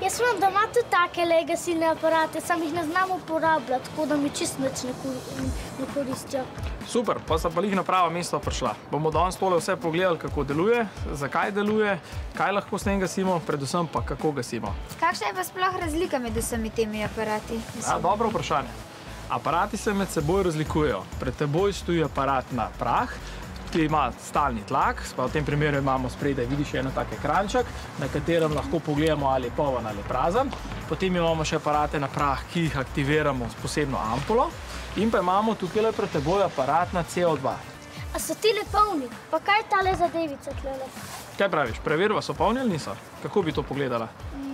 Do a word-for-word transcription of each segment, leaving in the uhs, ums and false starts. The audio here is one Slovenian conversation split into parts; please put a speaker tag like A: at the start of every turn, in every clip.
A: Jaz imam doma tudi takele gasilne aparate, sam jih ne znam uporabljati, tako da mi čist nič ne koristijo.
B: Super, pa sta pa jih na pravo mesto prišla. Bomo danes tole vse pogledali, kako deluje, zakaj deluje, kaj lahko s tem gasimo, predvsem pa kako gasimo.
C: Kakšna je pa sploh razlika med vsemi temi aparati?
B: Ja, dobro vprašanje. Aparati se med seboj razlikujejo. Pred teboj stoji aparat na prah, ki ima stalni tlak, pa v tem primeru imamo spredaj, vidiš eno tak ekranček, na katerem lahko pogledamo, ali je poln ali prazen. Potem imamo še aparate na prah, ki jih aktiviramo s posebno ampulo. In pa imamo tukaj pred teboj aparat na C O dva.
A: A so tile polni? Pa kaj je tale zadevica tlele?
B: Kaj praviš, preveriva, so polni ali niso? Kako bi to pogledala?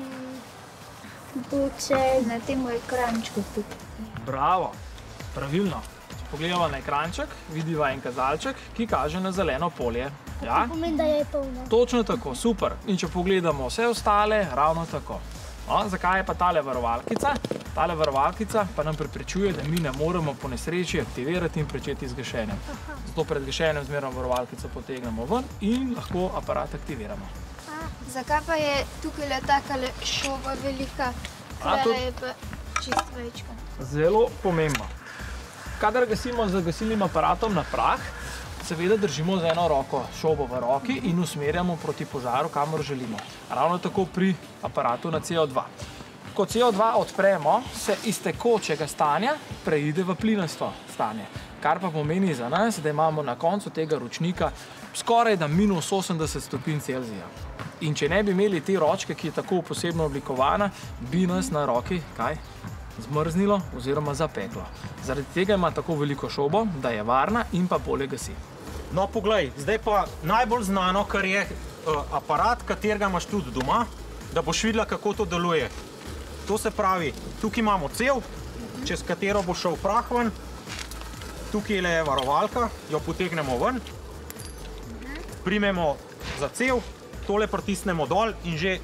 A: Boče
C: na tem ekrančku tukaj.
B: Bravo, pravilno. Pogledamo na ekranček, vidiva en kazalček, ki kaže na zeleno polje. Ja?
A: To pomeni, da je polno.
B: Točno tako, super. In če pogledamo vse ostale, ravno tako. No, zakaj je pa tale varovalkica? Tale varovalkica pa nam preprečuje, da mi ne moremo po nesreči aktivirati in pričeti z gašenjem. Zato pred gašenjem zmerno varovalkico potegnemo ven in lahko aparat aktiviramo.
C: Zakaj pa je tukaj le takale šoba velika, tukaj je pa čist večka?
B: Zelo pomembno. Kadar gasimo z gasilnim aparatom na prah, seveda držimo z eno roko šobo v roki in usmerjamo proti požaru, kamor želimo. Ravno tako pri aparatu na C O dva. Ko C O dva odpremo, se iz tekočega stanja preide v plinasto stanje. Kar pa pomeni za nas, da imamo na koncu tega ročnika skoraj da minus osemdeset stopinj Celzija. In če ne bi imeli te ročke, ki je tako posebno oblikovana, bi nas na roki, kaj? Zmrznilo oziroma zapeklo. Zaradi tega ima tako veliko šobo, da je varna in pa bolje gasi.
D: No, poglej, zdaj pa najbolj znano, kar je aparat, katerega imaš tudi doma, da boš videla, kako to deluje. To se pravi, tukaj imamo cev, čez katero bo šel prah ven, tukaj je varovalka, jo potegnemo ven, primemo za cev, tole pritisnemo dol in že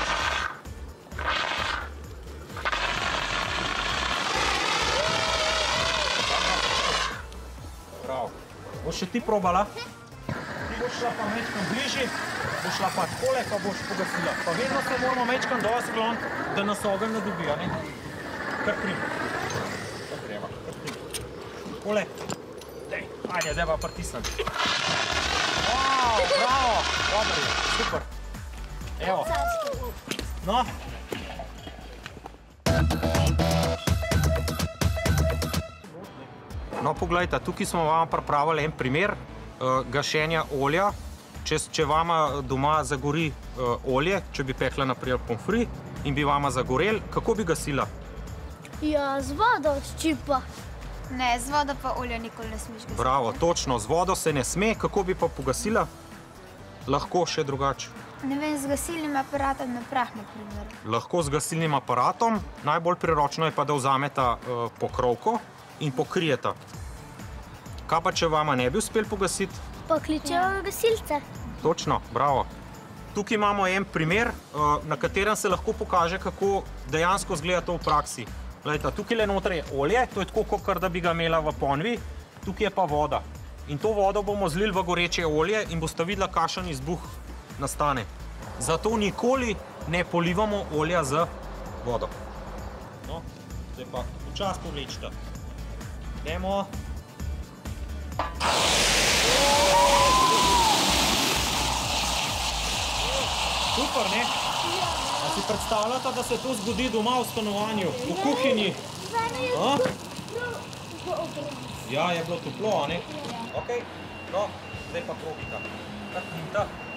D: boš še ti probala, ti boš šla pa mečkam bližji, boš šla pa takole, pa boš pogasila. Pa vedno se moramo mečkam dosti skloniti, da nas ogenj ne dobija, ne? Kar prim. Kar treba, kar prim. Takole. Dej, ajde, zdaj pa pritisnem. Wow, bravo, dobro je, super. Evo. No. No, poglejte, tukaj smo vam pripravili en primer gašenja olja. Če vama doma zagori olje, če bi pekla naprej pomfri in bi vama zagorel, kako bi gasila?
A: Ja, z vodo, s čim pa?
C: Ne, z vodo pa olja nikoli ne smeš gasiti.
D: Bravo, točno, z vodo se ne sme. Kako bi pa pogasila? Lahko še drugače.
C: Ne vem, z gasilnim aparatom na prah, na primer.
D: Lahko z gasilnim aparatom. Najbolj priročno je pa, da vzameta pokrovko in pokrijeta. Kaj pa, če vama ne bi uspel pogasiti?
A: Pokličejo gasilce.
D: Točno, bravo. Tukaj imamo en primer, na katerem se lahko pokaže, kako dejansko izgleda to v praksi. Glejte, tukaj le noter je olje, to je tako, kot da bi ga imela v ponvi, tukaj je pa voda. In to vodo bomo zlili v goreče olje in boste videla, kakšen izbuh nastane. Zato nikoli ne polivamo olja z vodo. No, zdaj pa počas povlečite. Idemo. Super, ne? A si predstavljate, da se to zgodi doma v stanovanju, v kuhinji? Ja, je bilo toplo, a ne? Ok, no, zdaj pa probita. Tak,